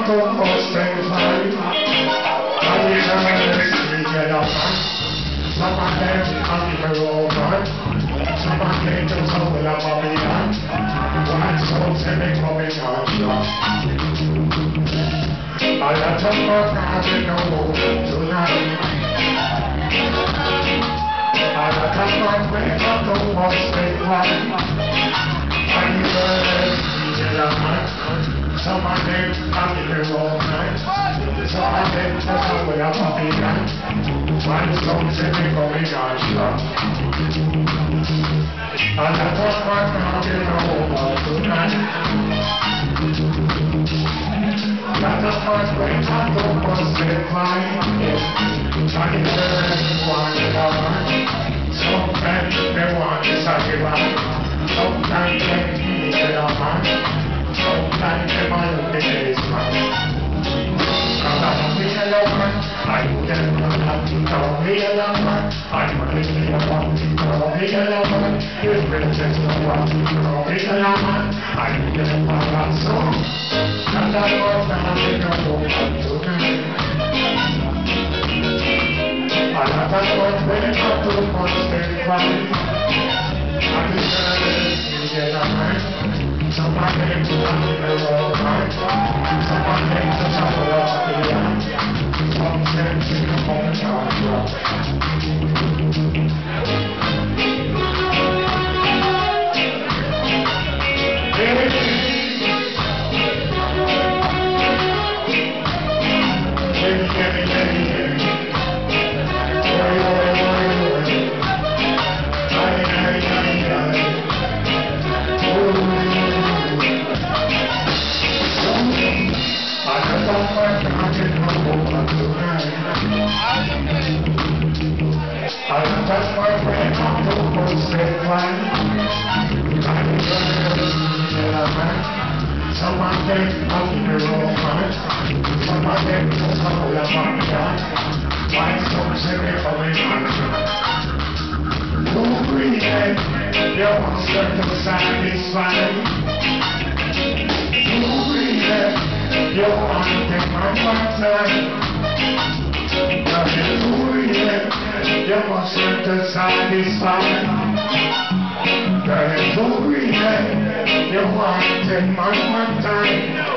don't must stay fine. I wish I had get up. Some of them are in the road, some of them don't know where I'm at. One soul say they coming on shot. A lot of us having no hope tonight. A lot of us wake up, don't must stay fine. I wish I had Yellowman. Some of them are in the wrong night. Some of them don't know where I'm at. One soul say they coming on shot. A lot of us having no hope tonight. A lot of us wake up, don't must stay fine. I wish I had one Yellowman. Sometimes they want to sacrifice. Sometimes they need Yellowman. Sometimes they might be days man. Come be Yellowman. I wouldn't have to call me Yellowman. I'm a little one to call me Yellowman. You're princess no one to call me Yellowman. I wouldn't have that song. And I was having no woman tonight. A lot of us wake up to constant fight. I wish Yellowman. Some of them to come in the wrong night. Some of them to suffer off the land. Some sense in the moment of love. I touch my friend on the most stay fine. I Yellowman. Some of them are in the wrong mind. Some of them don't know where I'm at. Why some say they coming on shot. Don't breathe it, you want to satisfy. Don't breathe it, you want to take my time. You must learn to satisfy. Girl, it's so real. You want to take my time.